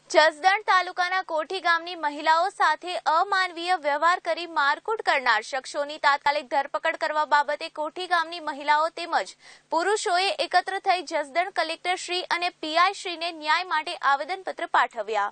જસદણ તાલુકાના કોઠી ગામની મહિલાઓ સાથે અમાનવીય વ્યવહાર કરી મારકૂટ કરનાર શખ્સોની તાત્કાલિક ધરપકડ કરવા બાબતે કોઠી ગામની મહિલાઓ તેમજ પુરુષોએ એકત્ર થઈ જસદણ કલેક્ટર શ્રી અને પીઆઈ શ્રીને ન્યાય માટે આવેદનપત્ર પાઠવ્યા।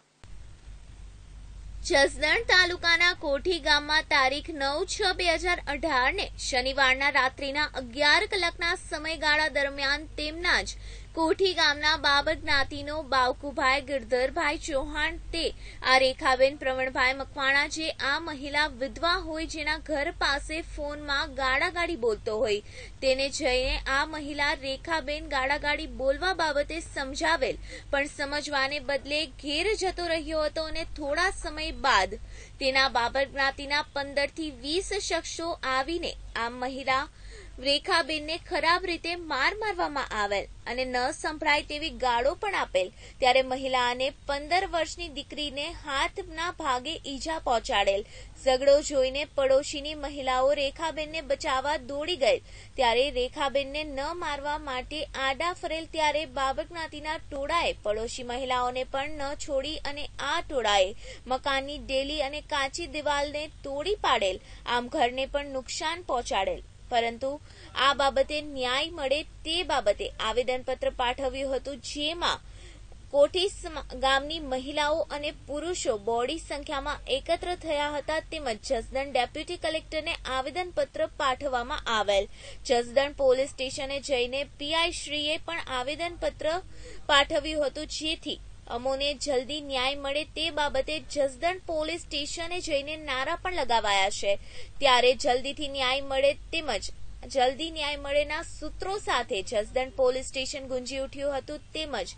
જસદણ તાલુકાના કોઠી ગામમાં તારીખ 9/6/2018 ને શનિવારના રાત્રિના 11 કલાકના સમયગાળા દરમિયાન તેમના જ કોઠી ગામના બાબર જ્ઞાતિનો બાવકુભાઈ ગિરધરભાઈ ચૌહાણ તે આ રેખાબેન પ્રવીણભાઈ મકવાણા જે આ મહિલા વિધવા હોય જેના ઘર પાસે ફોનમાં ગાળાગાળી બોલતો હોય તેને જઈને આ મહિલા રેખાબેન ગાળાગાળી બોલવા બાબતે સમજાવેલ પણ સમજવાને બદલે ઘેર જતો રહ્યો હતો અને થોડા સમય બાદ તેના બાબર જ્ઞાતિના 15 થી 20 શખ્સો આવીને આ મહિલા રેખાબેનને ખરાબ રીતે મારવામાં આવેલ અને ન સંભળાય તેવી ગાળો પણ આપેલ ત્યારે મહિલાને 15 વર્ષની દીકરીને હાથના ભાગે ઈજા પહોંચાડેલ। ઝઘડો જોઈને પડોશીની મહિલાઓ રેખાબેનને બચાવવા દોડી ગઈ ત્યારે રેખાબેનને ન મારવા માટે આડા ફરેલ ત્યારે બાબર જ્ઞાતિના ટોળાએ પડોશી મહિલાઓને પણ ન છોડી અને આ ટોળાએ મકાનની ડેલી અને કાચી દિવાલને તોડી પાડેલ આમ ઘરને પણ નુકસાન પહોંચાડેલ પરંતુ આ બાબતે ન્યાય મળે તે બાબતે આવેદનપત્ર પાઠવ્યું હતું જેમાં કોઠી ગામની મહિલાઓ અને પુરુષો બોડી સંખ્યામાં એકત્ર થયા હતા તેમજ જસદણ ડેપ્યુટી કલેક્ટરને આવેદનપત્ર પાઠવવામાં આવેલ। જસદણ પોલીસ સ્ટેશને જઈને પીઆઈ શ્રીએ પણ આવેદનપત્ર પાઠવ્યું હતું જેથી અમોને જલ્દી ન્યાય મળે તે બાબતે જસદણ પોલીસ સ્ટેશને જઈને નારા પણ લગાવાયા છે ત્યારે જલ્દીથી ન્યાય મળે તેમજ જલ્દી ન્યાય મળેના સૂત્રો સાથે જસદણ પોલીસ સ્ટેશન ગુંજી ઉઠ્યું હતું તેમજ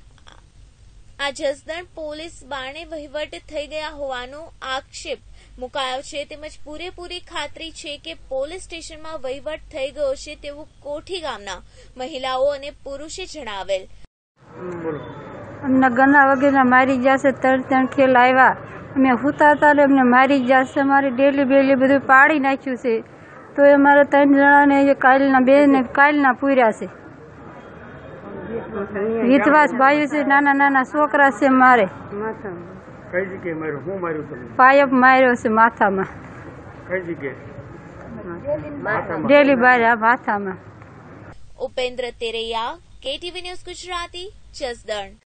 આ જસદણ પોલીસ બારણે વહીવટ થઈ ગયા હોવાનો આક્ષેપ મુકાયો છે તેમજ પૂરેપૂરી ખાતરી છે કે પોલીસ સ્ટેશનમાં વહીવટ થઈ ગયો છે તેવું કોઠી ગામના મહિલાઓ અને પુરુષે જણાવેલ। અમને ગના વગેરે મારી જશે ત્રણ ખેલ આવ્યા અમે હુતા હતા અમને મારી જશે અમારી ડેલી બેલી બધું પાડી નાખ્યું છે તો અમારે 3 જણાને કાલના બે ને કાલના પૂર્યા છે વિધવાસ ભાઈઓ છે નાના નાના છોકરા છે મારે કઈ જગ્યાએ માર્યો હું માર્યું તમે પાયપ માર્યો છે માથામાં કઈ જગ્યાએ ડેલી બાર માથામાં। Upendra Teraiya KTV news Gujarati Jasdan.